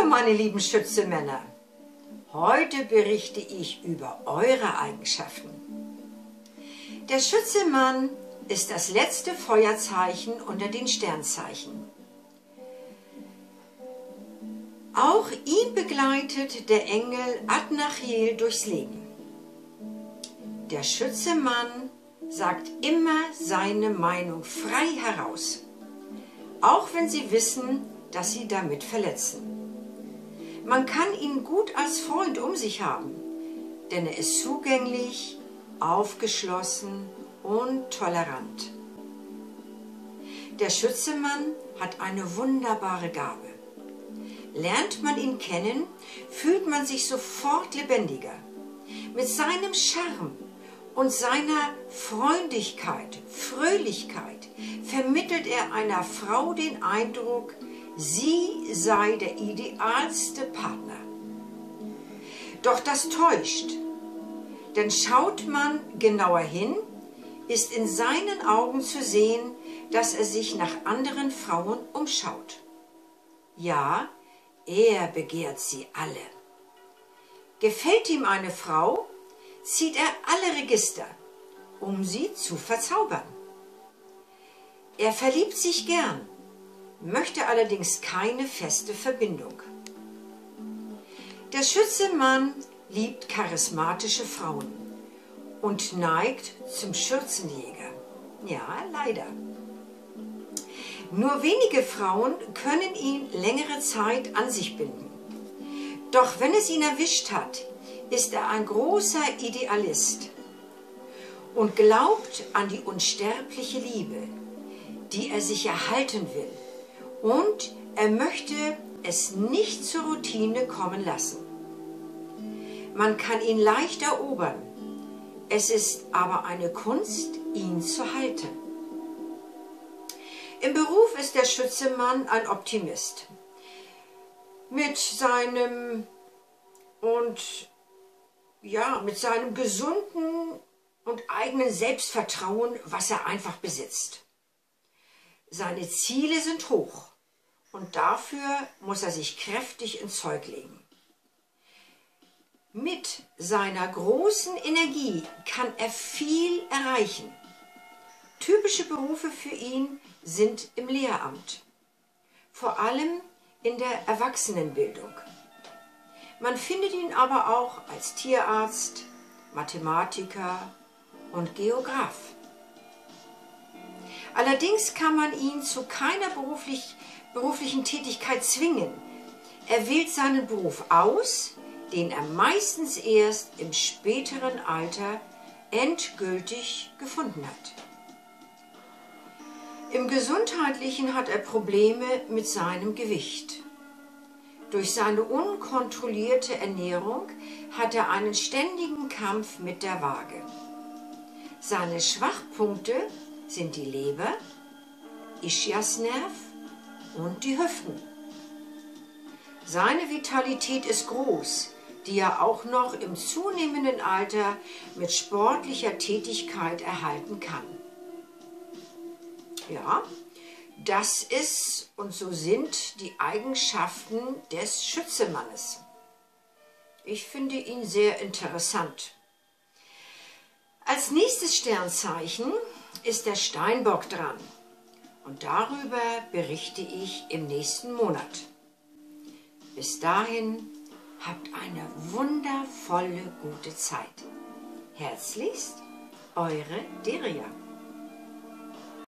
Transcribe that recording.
meine lieben Schützemänner. Heute berichte ich über eure Eigenschaften. Der Schützemann ist das letzte Feuerzeichen unter den Sternzeichen. Auch ihn begleitet der Engel Adnachiel durchs Leben. Der Schützemann sagt immer seine Meinung frei heraus, auch wenn sie wissen, dass sie damit verletzen. Man kann ihn gut als Freund um sich haben, denn er ist zugänglich, aufgeschlossen und tolerant. Der Schützemann hat eine wunderbare Gabe. Lernt man ihn kennen, fühlt man sich sofort lebendiger. Mit seinem Charme und seiner Freundlichkeit, Fröhlichkeit vermittelt er einer Frau den Eindruck, sie sei der idealste Partner. Doch das täuscht, denn schaut man genauer hin, ist in seinen Augen zu sehen, dass er sich nach anderen Frauen umschaut. Ja, er begehrt sie alle. Gefällt ihm eine Frau, zieht er alle Register, um sie zu verzaubern. Er verliebt sich gern, möchte allerdings keine feste Verbindung. Der Schützemann liebt charismatische Frauen und neigt zum Schürzenjäger. Ja, leider. Nur wenige Frauen können ihn längere Zeit an sich binden. Doch wenn es ihn erwischt hat, ist er ein großer Idealist und glaubt an die unsterbliche Liebe, die er sich erhalten will, und er möchte es nicht zur Routine kommen lassen. Man kann ihn leicht erobern, es ist aber eine Kunst, ihn zu halten. Im Beruf ist der Schützemann ein Optimist. Mit seinem gesunden und eigenen Selbstvertrauen, was er einfach besitzt. Seine Ziele sind hoch und dafür muss er sich kräftig ins Zeug legen. Mit seiner großen Energie kann er viel erreichen. Typische Berufe für ihn sind im Lehramt, vor allem in der Erwachsenenbildung. Man findet ihn aber auch als Tierarzt, Mathematiker und Geograf. Allerdings kann man ihn zu keiner beruflichen Tätigkeit zwingen. Er wählt seinen Beruf aus, den er meistens erst im späteren Alter endgültig gefunden hat. Im Gesundheitlichen hat er Probleme mit seinem Gewicht. Durch seine unkontrollierte Ernährung hat er einen ständigen Kampf mit der Waage. Seine Schwachpunkte sind die Leber, Ischiasnerv und die Hüften. Seine Vitalität ist groß, die er auch noch im zunehmenden Alter mit sportlicher Tätigkeit erhalten kann. Ja, das ist und so sind die Eigenschaften des Schützemannes. Ich finde ihn sehr interessant. Als nächstes Sternzeichen ist der Steinbock dran und darüber berichte ich im nächsten Monat. Bis dahin habt eine wundervolle gute Zeit. Herzlichst, eure Deria.